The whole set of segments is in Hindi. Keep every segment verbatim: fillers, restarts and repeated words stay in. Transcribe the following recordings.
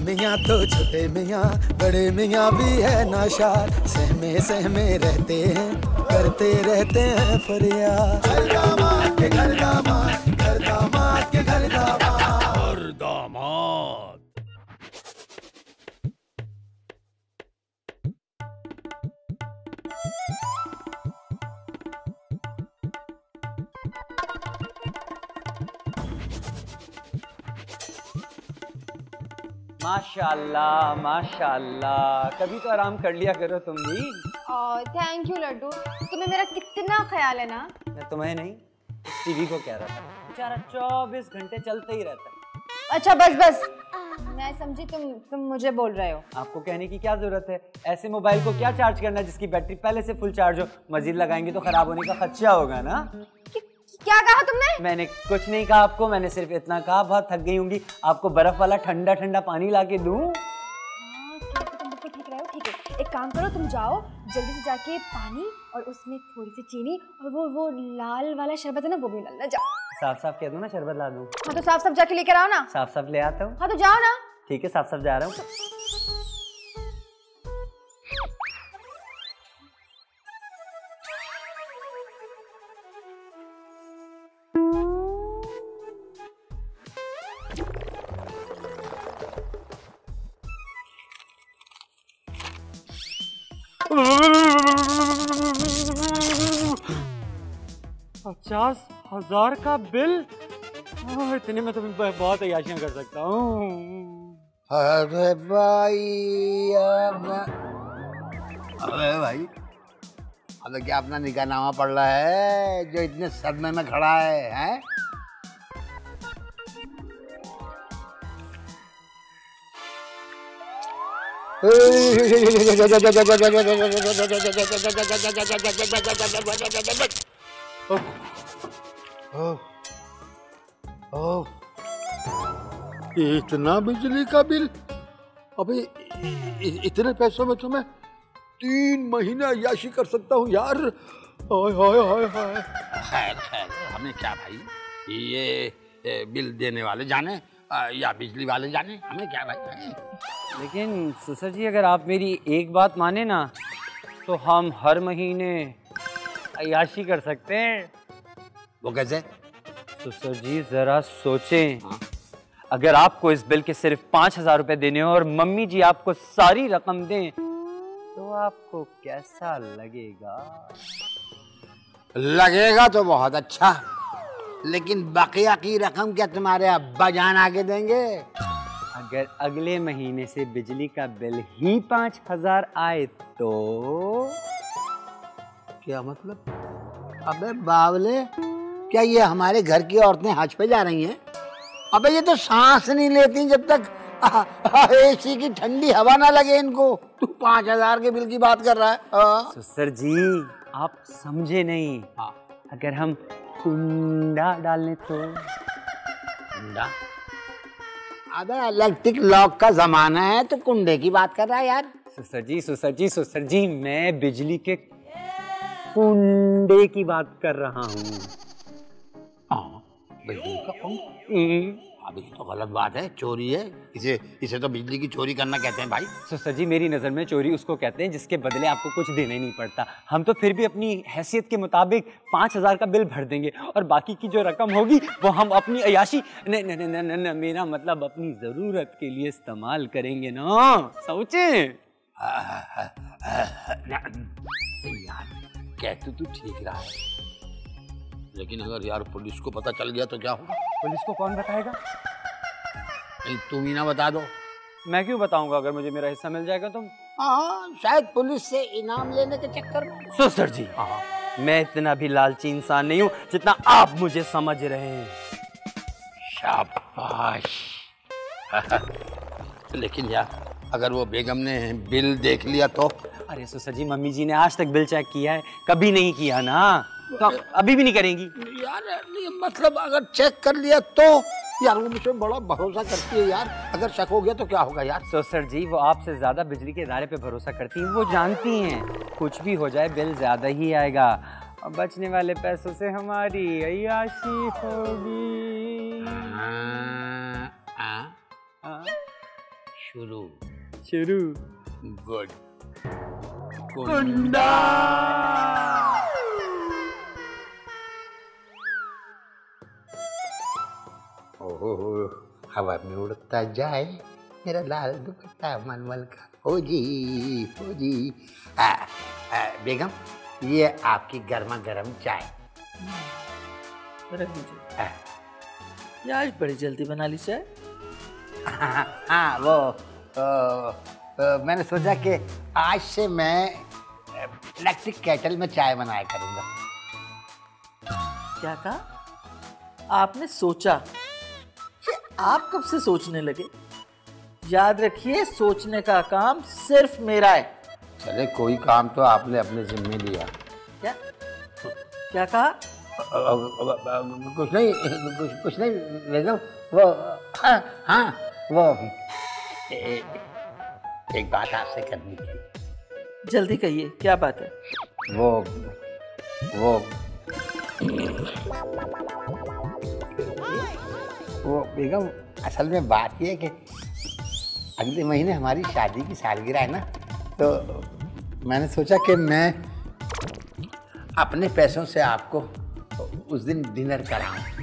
मियाँ तो छोटे मियाँ, बड़े मियाँ भी है नाशाद, सहमे सहमे रहते हैं, करते रहते हैं फरियाद। घर दामाद के घर दामाद, घर दामाद के घर दामाद, घर दामाद। माशाल्लाह माशाल्लाह, कभी तो आराम कर लिया करो तुम भी। थैंक यू लड्डू, तुम्हें मेरा कितना ख्याल है ना। मैं तुम्हें नहीं, टीवी को कह रहा था, बेचारा चौबीस घंटे चलते ही रहता है। अच्छा बस बस, मैं समझी तुम तुम मुझे बोल रहे हो। आपको कहने की क्या जरूरत है, ऐसे मोबाइल को क्या चार्ज करना जिसकी बैटरी पहले से फुल चार्ज हो, मजीद लगाएंगे तो खराब होने का खदशा होगा ना। क्या कहा तुमने? मैंने कुछ नहीं कहा आपको, मैंने सिर्फ इतना कहा बहुत थक गई होंगी, आपको बर्फ वाला ठंडा ठंडा पानी ला के दूं? तुम बिल्कुल ठीक रहे हो। ठीक है, एक काम करो, तुम जाओ जल्दी से जाके पानी और उसमें थोड़ी सी चीनी और वो वो लाल वाला शरबत है ना, वो भी डालना। जाओ। साफ साफ कह दो ना शरबत ला दूं। हाँ तो साफ साफ जाके लेकर आओ ना। साफ साफ ले आता हूँ। हाँ तो जाओ ना। ठीक है, साफ साफ जा रहा हूँ। पचास हजार का बिल, इतने में तो मैं बहुत अय्याशियां कर सकता हूँ। अरे भाई, अरे भाई, अब क्या अपना निकाहनामा पड़ रहा है जो इतने सदमे में खड़ा है, हैं? इतना बिजली का बिल? अबे इतने पैसों में तो मैं तीन महीने अय्याशी कर सकता हूँ यार। हाय हाय हाय हाय। खैर खैर, हमें क्या भाई, ये बिल देने वाले जाने या बिजली वाले जाने, हमें क्या भाई। लेकिन सुसर जी, अगर आप मेरी एक बात माने ना, तो हम हर महीने अय्याशी कर सकते हैं। वो कैसे? सुसर जी जरा सोचें। हाँ? अगर आपको इस बिल के सिर्फ पांच हजार रुपए देने हो और मम्मी जी आपको सारी रकम दें, तो आपको कैसा लगेगा? लगेगा तो बहुत अच्छा, लेकिन बकिया की रकम क्या तुम्हारे अब्बा जान आके देंगे? अगर अगले महीने से बिजली का बिल ही पांच हजार आए तो? क्या मतलब? अबे बावले, क्या ये हमारे घर की औरतें हज पे जा रही हैं? अबे ये तो सांस नहीं लेती जब तक एसी की ठंडी हवा ना लगे इनको। तू पांच हजार के बिल की बात कर रहा है? सुसर जी आप समझे नहीं। हाँ। अगर हम कुंडा डालें तो? कुंडा? अबे इलेक्ट्रिक लॉक का जमाना है तो कुंडे की बात कर रहा है यार। सुसर जी सुसर जी सुसर जी मैं बिजली के कुंडे की बात कर रहा हूँ। बिजली का कुंडा? अभी तो गलत बात है, चोरी है। इसे इसे तो बिजली की चोरी करना कहते हैं भाई। सुसर जी मेरी नजर में चोरी उसको कहते हैं जिसके बदले आपको कुछ देना ही नहीं पड़ता। हम तो फिर भी अपनी हैसियत के मुताबिक पाँच हजार का बिल भर देंगे और बाकी की जो रकम होगी वो हम अपनी अयाशी न, न, न, न, न, मेरा मतलब अपनी जरूरत के लिए इस्तेमाल करेंगे ना। सोचे यार, कहते तू ठीक रहा है, लेकिन अगर यार पुलिस को पता चल गया तो क्या होगा? पुलिस को कौन बताएगा? तुम ही ना बता दो। मैं क्यों बताऊंगा? अगर मुझे मेरा हिस्सा मिल जाएगा तो? हाँ, शायद पुलिस से इनाम लेने के चक्कर में। सुसर जी, हाँ, मैं इतना भी लालची इंसान नहीं हूँ जितना आप मुझे समझ रहे हैं। शाबाश। लेकिन यार अगर वो बेगम ने बिल देख लिया तो? अरे सुसर जी, मम्मी जी ने आज तक बिल चेक किया है? कभी नहीं किया ना, तो अभी भी नहीं करेंगी यार। मतलब अगर चेक कर लिया तो? यार वो मुझे बड़ा भरोसा करती है यार, अगर शक हो गया तो क्या होगा यार? सुसर जी वो आपसे ज्यादा बिजली के इदारे पे भरोसा करती हैं, वो जानती हैं कुछ भी हो जाए बिल ज्यादा ही आएगा और बचने वाले पैसों से हमारी अय्याशी होगी। शुरू। शुरू। गुड। कुंडा। ओहो, हवा में उड़ता जाए मेरा लाल दुपट्टा मलमल का फौजी फौजी। आ, आ, बेगम, ये आपकी गर्मा गर्म चाय। रख दीजिए। ये आज बड़ी जल्दी बना ली चाय। हाँ, हाँ वो आ, आ, मैंने सोचा कि आज से मैं इलेक्ट्रिक केटल में चाय बनाया करूँगा। क्या कहा आपने? सोचा? आप कब से सोचने लगे? याद रखिए, सोचने का काम सिर्फ मेरा है। चले, कोई काम तो आपने अपने जिम्मे लिया। क्या क्या कहा? कुछ नहीं, कुछ कुछ नहीं बेगम। वो हाँ, हाँ वो ए, एक बात आपसे करनी थी। जल्दी कहिए, क्या बात है? वो वो वो बेगम, असल में बात ये है कि अगले महीने हमारी शादी की सालगिरह है ना, तो मैंने सोचा कि मैं अपने पैसों से आपको उस दिन डिनर कराऊं।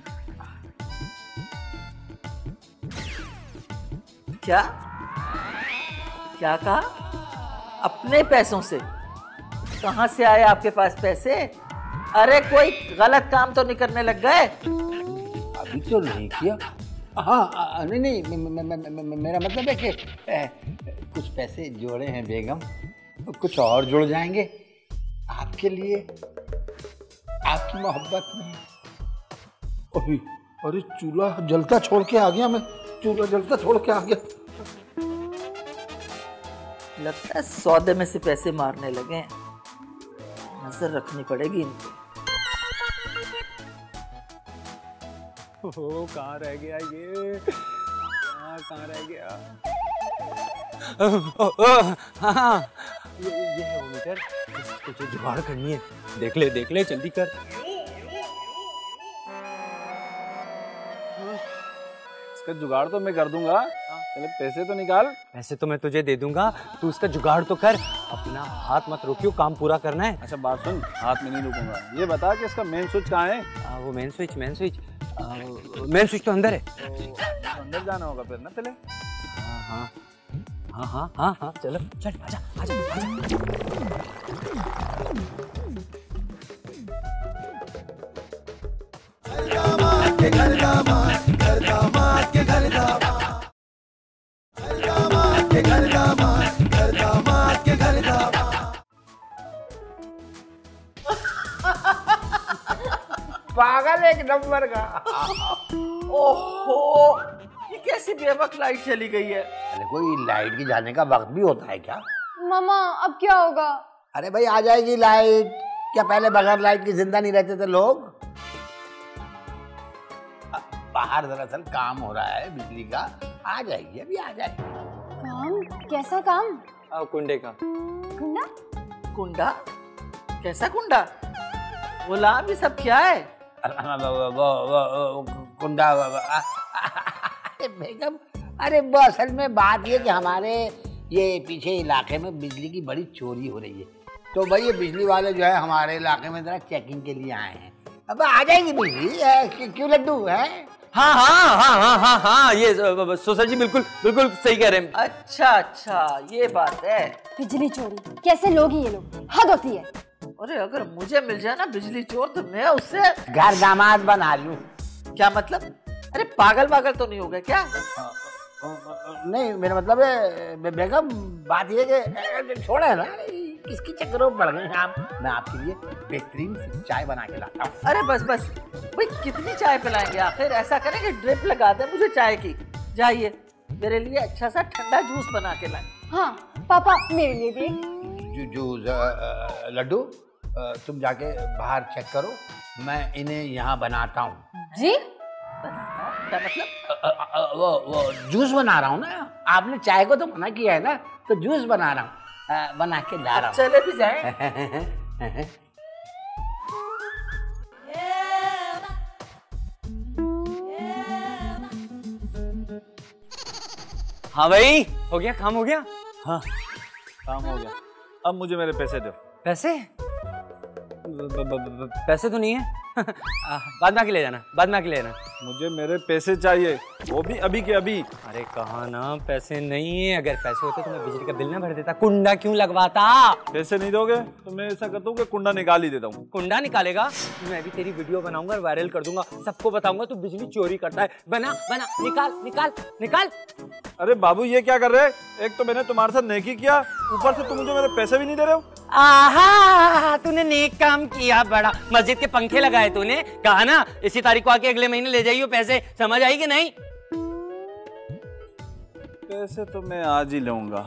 क्या क्या कहा? अपने पैसों से? कहां से आए आपके पास पैसे? अरे कोई गलत काम तो नहीं करने लग गए? अभी तो नहीं किया। हाँ नहीं नहीं, मे, मे, मे, मे, मे, मेरा मतलब है कि ए, कुछ पैसे जोड़े हैं बेगम, कुछ और जुड़ जाएंगे आपके लिए, आपकी मोहब्बत में। अरे अरे चूल्हा जलता छोड़ के आ गया मैं, चूल्हा जलता छोड़ के आ गया। लगता है सौदे में से पैसे मारने लगे हैं। नजर रखनी पड़ेगी इन पे। ओ, कहाँ रह गया ये? कहाँ कहाँ रह गया? हाँ, ये ये है वो मीटर। तुझे जुगाड़ करनी है। देख ले देख ले, जल्दी कर। इसका जुगाड़ तो मैं कर दूंगा, पहले पैसे तो निकाल। पैसे तो मैं तुझे दे दूंगा, तू इसका जुगाड़ तो कर। अपना हाथ मत रोकियो, काम पूरा करना है। अच्छा बात सुन, हाथ में नहीं रुकूंगा। ये बता कि इसका मेन स्विच कहाँ है? आ, वो main switch main switch main switch तो अंदर है। तो अंदर जाना होगा फिर ना पहले। हाँ हाँ हाँ हाँ हाँ हाँ चलो चल, आजा आजा आजा। दामाद के घर दामाद, घर दामाद के घर दामाद, दामाद के घर दामाद, घर दामाद के घर दामाद। पागल एक नंबर का। ओहो, ये कैसी बेवक लाइट चली गई है? अरे कोई लाइट की जाने का वक्त भी होता है क्या? मामा अब क्या होगा? अरे भाई आ जाएगी लाइट। क्या पहले बगैर लाइट के जिंदा नहीं रहते थे लोग? बाहर दरअसल काम हो रहा है बिजली का, आ जाएगी, अभी आ जाएगी। काम? कैसा काम? आ, कुंडे का। कुंडा? कुंडा? कैसा कुंडा? गुलाम, ये सब क्या है? वो वो वो कुंडा। अरे बेगम, अरे वो असल में बात ये कि हमारे ये पीछे इलाके में बिजली की बड़ी चोरी हो रही है, तो भाई ये बिजली वाले जो है हमारे इलाके में जरा चेकिंग के लिए आए हैं। अब आ जाएगी बिजली, क्यों लड्डू है? हाँ हाँ हाँ हाँ हाँ हाँ, ये सोसर जी बिल्कुल बिल्कुल सही कह रहे हैं। अच्छा अच्छा, ये बात है। बिजली चोरी? कैसे लोग ही ये लोग, हद होती है। अरे अगर मुझे मिल जाए ना बिजली चोर, तो मैं उससे घर दामाद बना लूं। क्या मतलब? अरे पागल पागल तो नहीं हो गए क्या? नहीं, मेरा मतलब है बे, बेगम बात ये कि छोड़े ना, किसकी चक्करों में पड़ गए हैं आप। मैं आपके लिए बेहतरीन चाय बना के लाता हूँ। अरे बस बस भाई, कितनी चाय पिलाएंगे आखिर? ऐसा करें कि ड्रिप लगा दें मुझे चाय की। जाइए, मेरे लिए अच्छा सा ठंडा जूस बना के लाएं। हाँ पापा, मेरे लिए भी एक। जूस? लड्डू तुम जाके बाहर चेक करो, मैं इन्हें यहाँ बनाता हूँ। जी? बनाना? क्या मतलब? अ, अ, अ, वो वो जूस बना रहा हूँ ना। आपने चाय को तो मना किया है ना, तो जूस बना रहा हूँ, बना के ला रहा हूँ। चले भी जाएं। हाँ भाई, हो गया काम, हो गया। हाँ काम हो गया, अब मुझे मेरे पैसे दो। पैसे? ब- ब- ब- पैसे तो नहीं है। आ, बाद में आके ले जाना, बाद में आके ले जाना। मुझे मेरे पैसे चाहिए, वो भी अभी के अभी। अरे कहा ना पैसे नहीं है, अगर पैसे होते तो मैं बिजली का बिल ना भर देता, कुंडा क्यों लगवाता। पैसे नहीं दोगे तो मैं ऐसा करता हूँ कि कुंडा निकाल ही देता हूँ। कुंडा निकालेगा? मैं भी तेरी वीडियो बनाऊंगा और वायरल कर दूंगा, सबको बताऊंगा तू बिजली चोरी करता है। बना बना, निकाल निकाल निकाल। अरे बाबू ये क्या कर रहे हैं? एक तो मैंने तुम्हारे साथ नेकी किया, ऊपर से तुम मुझे मेरे पैसे भी नहीं दे रहे हो। आहा, तूने नेक काम किया बड़ा, मस्जिद के पंखे लगाए तूने, कहा ना इसी तारीख को आके अगले महीने ले जाइयो पैसे, समझ आई कि नहीं? पैसे तो मैं आज ही लूंगा।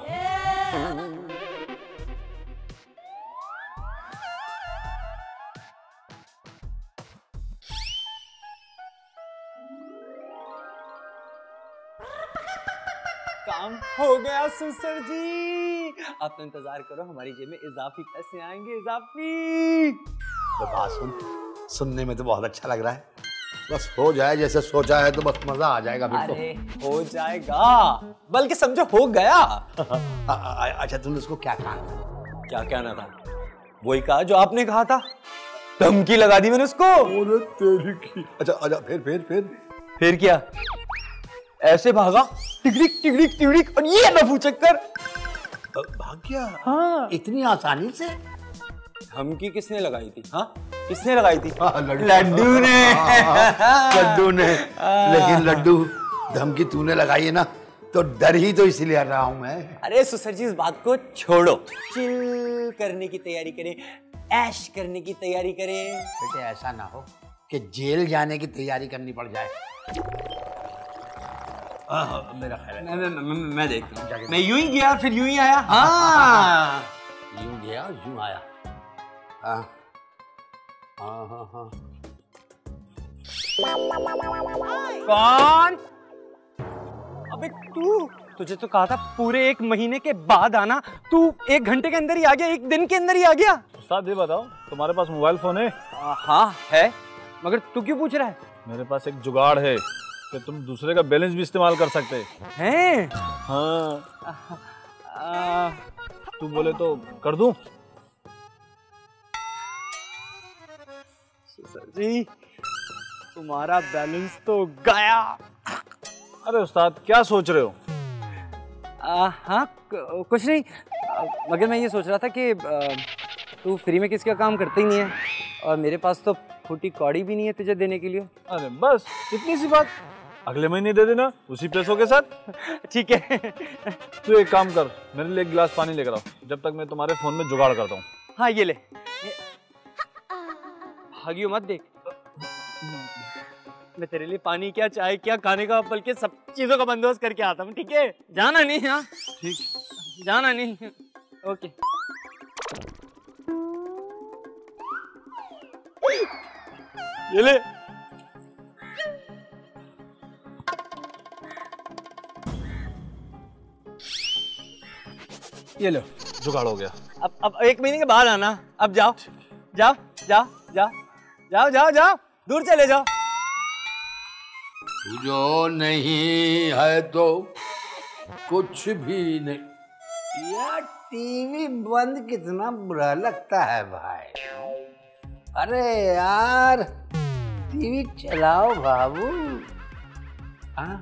काम हो गया सुसर जी, आप तो इंतजार करो, हमारी जेब में इजाफी पैसे आएंगे, इजाफी। बात सुन, सुनने में तो बहुत अच्छा लग रहा है, बस हो जाए जैसे सोचा है तो बस मजा आ जाएगा फिर तो। अरे हो जाएगा, बल्कि समझो हो गया। अच्छा तुमने उसको क्या कहा? क्या कहना था? वही कहा जो आपने कहा था, धमकी लगा दी मैंने उसको। अरे तेरी की। अच्छा अच्छा फिर फिर फिर फिर क्या? ऐसे भागा, टिकड़िक टिकड़िक टिकड़िक, और ये नफू चक्कर भाग गया। हाँ, इतनी आसानी से? धमकी किसने लगाई थी? हाँ किसने लगाई थी? हाँ, लड्डू लड्डू ने। लड्डू ने। लेकिन लड्डू धमकी तूने लगाई है ना, तो डर ही तो इसलिए रहा हूं मैं। अरे सुसर जी इस बात को छोड़ो, चिल करने की तैयारी करें, ऐश करने की तैयारी करें। बेटे ऐसा ना हो कि जेल जाने की तैयारी करनी पड़ जाए। हाँ, मेरा ख्याल है। मैं, मैं, मैं, मैं देखता हूँ, मैं यूं ही गया फिर यूं ही आया। हाँ यूं गया यूं आया। हाँ हाँ हाँ हाँ। कौन? अबे तू, तुझे तो कहा था पूरे एक महीने के बाद आना, तू एक घंटे के अंदर ही आ गया, एक दिन के अंदर ही आ गया। उस्ताद ये बताओ, तुम्हारे पास मोबाइल फोन है? आ, हाँ है, मगर तू क्यों पूछ रहा है? मेरे पास एक जुगाड़ है कि तुम दूसरे का बैलेंस भी इस्तेमाल कर सकते हैं? हाँ। आ, तू बोले तो कर दूं? जी तुम्हारा बैलेंस तो गया। अरे उस्ताद क्या सोच रहे हो? आ, हाँ कुछ नहीं, आ, मगर मैं ये सोच रहा था कि आ, तू फ्री में किसका काम करता ही नहीं है, और मेरे पास तो फूटी कौड़ी भी नहीं है तुझे देने के लिए। अरे बस इतनी सी बात, अगले महीने दे देना उसी पैसों के साथ। ठीक है। तू एक काम कर, मेरे लिए एक गिलास पानी लेकर आओ, जब तक मैं तुम्हारे फोन में जुगाड़ करता हूँ। हाँ ये ले, भागियो मत देख, मैं तेरे लिए पानी क्या चाय क्या खाने का बल्कि सब चीजों का बंदोबस्त करके आता हूँ, ठीक है? जाना नहीं। हाँ ठीक, जाना नहीं। ओके। ये ले। ये लो जुगाड़ हो गया। अब अब एक महीने के बाद आना, अब जाओ जाओ जाओ जाओ जाओ जाओ जाओ, दूर चले जाओ। जो नहीं है तो कुछ भी नहीं। यार टीवी बंद कितना बुरा लगता है भाई। अरे यार टीवी चलाओ बाबू। हाँ?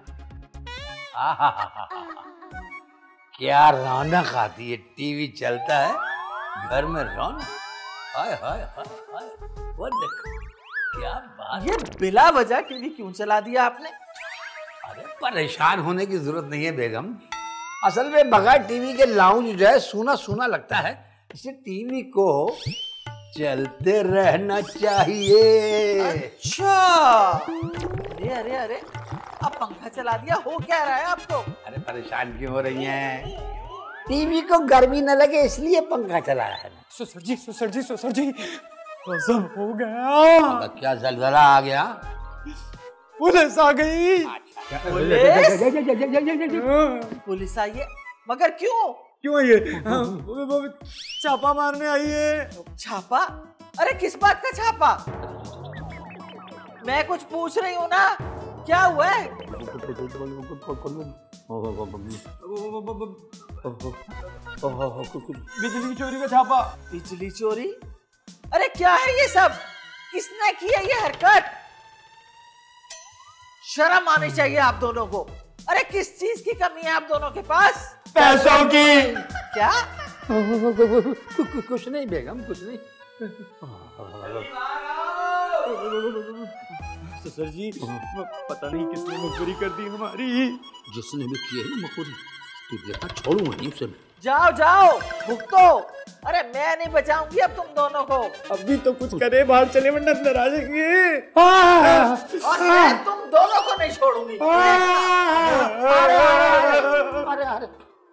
क्या रौनक आती है, टीवी चलता है घर में रौनक। हाय हाय हाय हाय, वो देखो क्या बात। ये बिला वजह टीवी क्यों चला दिया आपने? अरे परेशान होने की जरूरत नहीं है बेगम, असल में बगैर टीवी के लाउंज जो है सूना सूना लगता है, इसलिए टीवी को चलते रहना चाहिए। अच्छा, अरे अरे अरे अब पंखा चला दिया, हो क्या रहा है आपको? अरे परेशान क्यों हो रही हैं? टीवी को गर्मी न लगे इसलिए पंखा चलाया है। सुसर जी सुसर जी सुसर जी, गजब हो गया। क्या जलजला आ गया? पुलिस आ गई। पुलिस आई है, मगर क्यों? क्यों ये? छापा मारने आई है। छापा? अरे किस बात का छापा? मैं कुछ पूछ रही हूँ ना, क्या हुआ है? बिजली की चोरी का छापा। बिजली चोरी? अरे क्या है ये सब? किसने की है ये हरकत? शर्म आनी चाहिए आप दोनों को। अरे किस चीज की कमी है आप दोनों के पास? पैसों की। क्या? कुछ नहीं बेगम, कुछ नहीं। ससुर जी, पता नहीं किसने मजबूरी कर दी हमारी। जिसने भी की है ना मखौरी, तू देखा छोड़ूंगा नहीं उसे। जाओ जाओ भुगतो। अरे मैं नहीं बचाऊंगी अब तुम दोनों को। अभी तो कुछ करे, बाहर चले वरना अंदर आ जाएंगे। और मैं तुम दोनों को नहीं छोड़ूंगी। अरे अरे अरे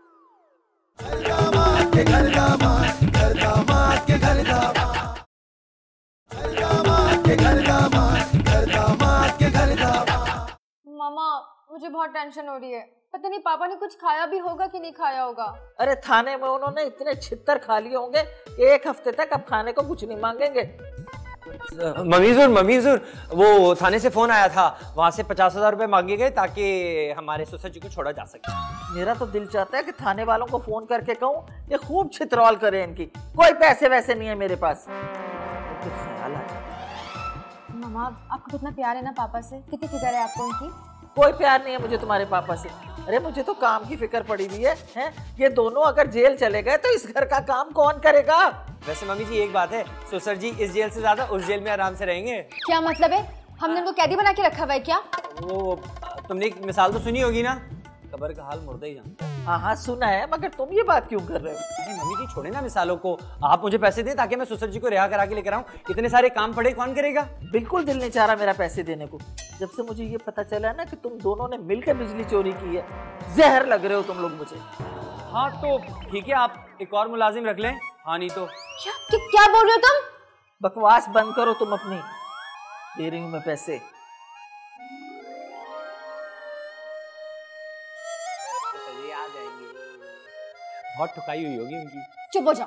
दामाद के घर दामाद, घर दामाद के घर दामाद, दामाद के घर दामाद, घर दामाद के घर दामाद। मामा मुझे बहुत टेंशन हो रही है, पता नहीं पापा ने कुछ खाया भी होगा कि नहीं खाया होगा। अरे थाने में उन्होंने इतने छित्तर खा लिए होंगे कि एक हफ्ते तक अब खाने को कुछ नहीं मांगेंगे। ममीजुर ममीजुर वो थाने से फोन आया था, वहाँ से पचास हजार रुपए मांगे गए ताकि हमारे ससुर जी को छोड़ा जा सके। मेरा तो दिल चाहता है कि थाने वालों को फोन करके कहूँ ये खूब छित्रौल करे इनकी। कोई पैसे वैसे नहीं है मेरे पास। तो ख्याल आ जाए। मामा आपको कितना प्यार है ना पापा से, कितनी फिक्र है आपको उनकी। कोई प्यार नहीं है मुझे तुम्हारे पापा से। अरे मुझे तो काम की फिक्र पड़ी हुई है, हैं? ये दोनों अगर जेल चले गए तो इस घर का काम कौन करेगा? वैसे मम्मी जी एक बात है, ससुर जी इस जेल से ज्यादा उस जेल में आराम से रहेंगे। क्या मतलब है? हमने उनको कैदी बना के रखा हुआ है क्या? वो तुमने एक मिसाल तो सुनी होगी ना, कब्र का हाल मुर्दा ही जानता है। हाँ हाँ सुना है, मगर तुम ये बात क्यों कर रहे हो? अरे मम्मी जी छोड़े ना मिसालों को, आप मुझे पैसे दें ताकि मैं ससुर जी को रिहा करा के लेकर आऊं। इतने सारे काम पड़े कौन करेगा? बिल्कुल दिल नहीं चाह रहा मेरा पैसे देने को। जब से मुझे ये पता चला ना कि तुम दोनों ने मिलकर बिजली चोरी की है, जहर लग रहे हो तुम लोग मुझे। हाँ तो ठीक है, आप एक और मुलाजिम रख लें। हाँ नहीं तो क्या क्या, क्या बोल रहे हो तुम? बकवास बंद करो तुम अपनी। दे रही हूँ मैं पैसे। बहुत ठुकाई हुई होगी उनकी। चुप हो जाओ।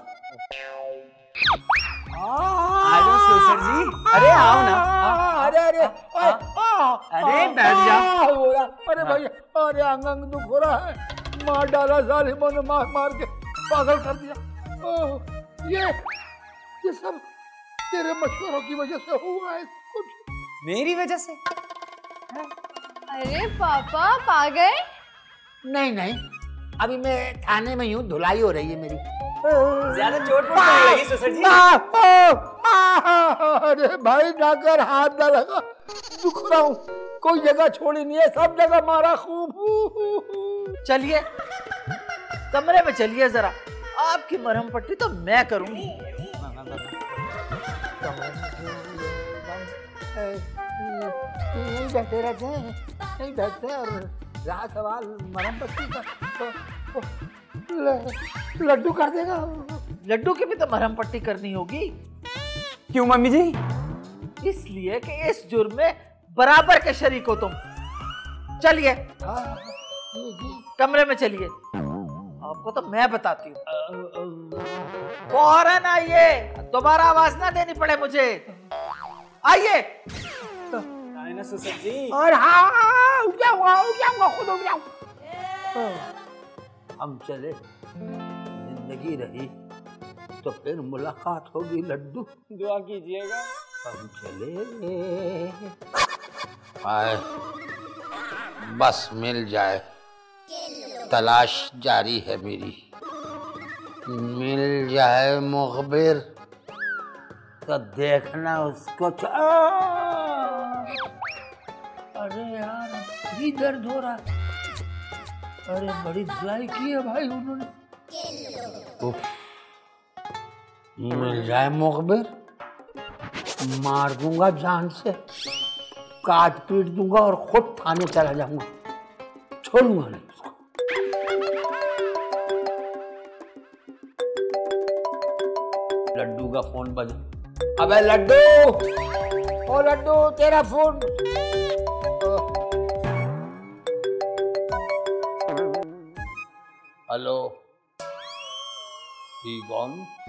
आ जाओ ससुर जी, अरे आओ ना। अरे अरे अरे बैठ जाओ। अरे भैया, अरे अंग अंग दुख हो रहा है। मार डाला जालिमों ने, मार मार के पागल कर दिया। ओह, ये ये सब तेरे मशवरों की वजह से हुआ है कुछ। मेरी वजह से? अरे पापा पा गए? नहीं नहीं, अभी मैं थाने में हूँ, धुलाई हो रही है मेरी। ज्यादा चोट वोट नहीं लगी ससुर जी? अरे भाई जाकर हाथ ना लगा, दुख रहा हूँ। कोई जगह छोड़ी नहीं है, सब जगह मारा खूब। चलिए कमरे में चलिए जरा, आपकी मरहम पट्टी तो मैं करूंगी। नहीं बैठे रहते हैं, नहीं बैठते और रहा सवाल मरहम पट्टी का तो लड्डू कर देगा। लड्डू की भी तो मरहम पट्टी करनी होगी। क्यों मम्मी जी? इसलिए कि इस जुर्म में बराबर के शरीक हो तुम। चलिए कमरे में चलिए, आपको तो मैं बताती हूँ। फौरन आइए, दोबारा आवाज ना देनी पड़े मुझे। आइए ना ससुर जी। और हाँ उठ जाऊंगा, उठ जाऊंगा, खुद उठ जाऊंगा। हम चले, जिंदगी रही तो फिर मुलाकात होगी लड्डू। दुआ कीजिएगा। हम चले आए, बस मिल जाए, तलाश जारी है मेरी। मिल जाए मुखबिर तो देखना उसको। अरे यार भी दर्द हो रहा। अरे बड़ी धुलाई की है भाई उन्होंने। उफ, मिल जाए मुखबिर, मार दूंगा जान से, काट पीट दूंगा और खुद थाने चला जाऊंगा, छोड़ूंगा नहीं उसको। लड्डू का फोन बजा। अबे लड्डू, ओ लड्डू तेरा फोन। हेलो, ही कौन?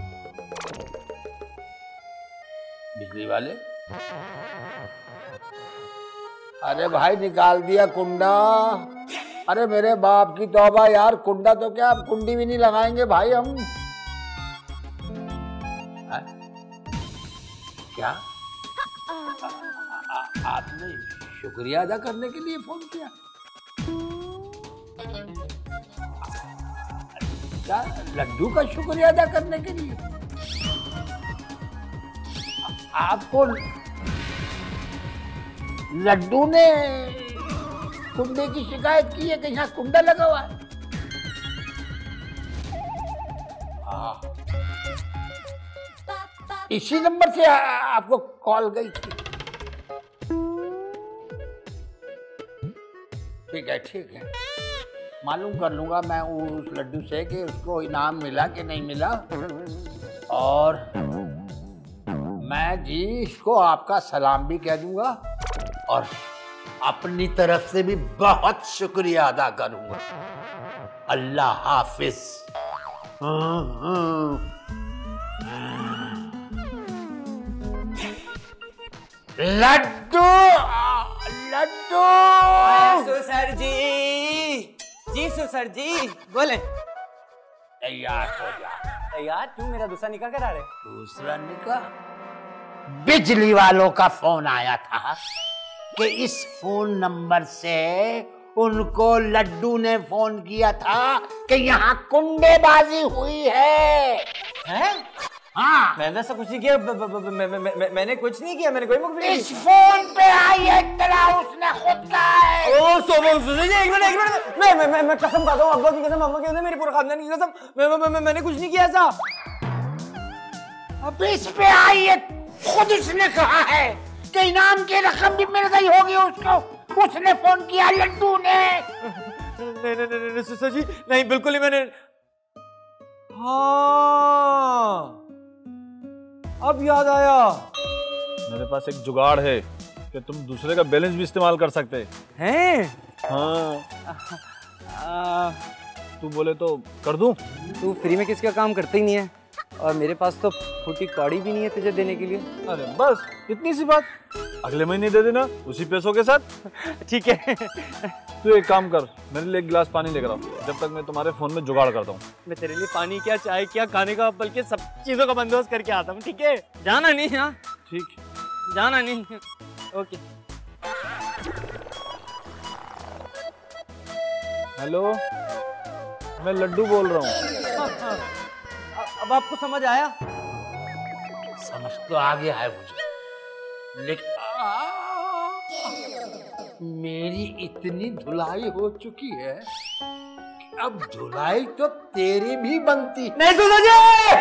बिजली वाले? अरे भाई निकाल दिया कुंडा, अरे मेरे बाप की तौबा यार, कुंडा तो क्या, आप कुंडी भी नहीं लगाएंगे भाई हम। है? क्या आ, आ, आपने शुक्रिया अदा करने के लिए फोन किया? क्या लड्डू का शुक्रिया अदा करने के लिए? आपको लड्डू ने कुंडे की शिकायत की है कि यहाँ कुंडा लगा हुआ है? हाँ, इसी नंबर से आ, आपको कॉल गई थी। ठीक है ठीक है, मालूम कर लूंगा मैं उस लड्डू से कि उसको इनाम मिला कि नहीं मिला। और मैं जी इसको आपका सलाम भी कह दूंगा और अपनी तरफ से भी बहुत शुक्रिया अदा करूंगा। अल्लाह हाफिज। लड्डू लड्डू सुसर जी, जी सुसर जी बोले। तैयार हो जा। यार तू मेरा दूसरा निकाह करा रहे? दूसरा निकाह? बिजली वालों का फोन आया था कि इस फोन नंबर से उनको लड्डू ने फोन किया था कि यहाँ कुंडेबाजी हुई है। हैं? हाँ, मैंने ऐसा कुछ नहीं किया। ब, ब, ब, मैं, मैं, मैं, मैंने कुछ नहीं किया, मैंने कोई मुखबिरी नहीं। इस फोन पे आई है इत्तला, उसने खुद कहा है। ओ सो सुसर जी एक मिनट एक मिनट, मैं मैं मैं, मैं कसम खाता हूँ, अब्बा की कसम, अम्मा की कसम, मेरी पूरे खानदान की कसम, मैं, मैं, मैं, मैंने कुछ नहीं किया ऐसा। अब इस पे आई है, खुद उसने कहा है कि इनाम की रकम भी मिल गई होगी उसको। उसने फोन किया लड्डू ने। नहीं नहीं नहीं सुसर जी नहीं, बिल्कुल ही मैंने। हाँ अब याद आया, मेरे पास एक जुगाड़ है कि तुम दूसरे का बैलेंस भी इस्तेमाल कर सकते हैं। हाँ, आ, तू बोले तो कर दूं। तू फ्री में किसका काम करता ही नहीं है, और मेरे पास तो फूटी कौड़ी भी नहीं है तुझे देने के लिए। अरे बस इतनी सी बात, अगले महीने दे देना उसी पैसों के साथ। ठीक है। तू एक काम कर, मेरे लिए एक गिलास पानी लेकर आओ, जब तक मैं तुम्हारे फोन में जुगाड़ करता हूँ। मैं तेरे लिए पानी क्या, चाय क्या, खाने का, बल्कि सब चीजों का बंदोबस्त करके आता हूँ। ठीक है, जाना नहीं। हाँ ठीक, जाना नहीं। ओके। हेलो, मैं लड्डू बोल रहा हूँ। अब आपको समझ आया? समझ तो आ गया है मुझे, लेकिन मेरी इतनी धुलाई हो चुकी है कि अब धुलाई तो तेरी भी बनती। नहीं सुनो जी।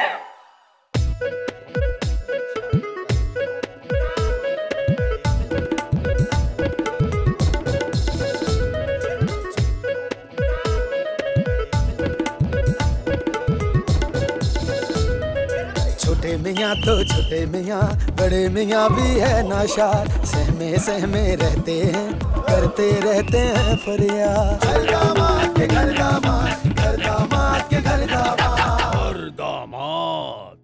छोटे मियाँ तो छोटे मियाँ, बड़े मियाँ भी है नाशाद, सहमे सहमे रहते हैं, करते रहते हैं फरियाद। घर दामाद के घर दामाद, घर दामाद के घर दामाद, दामाद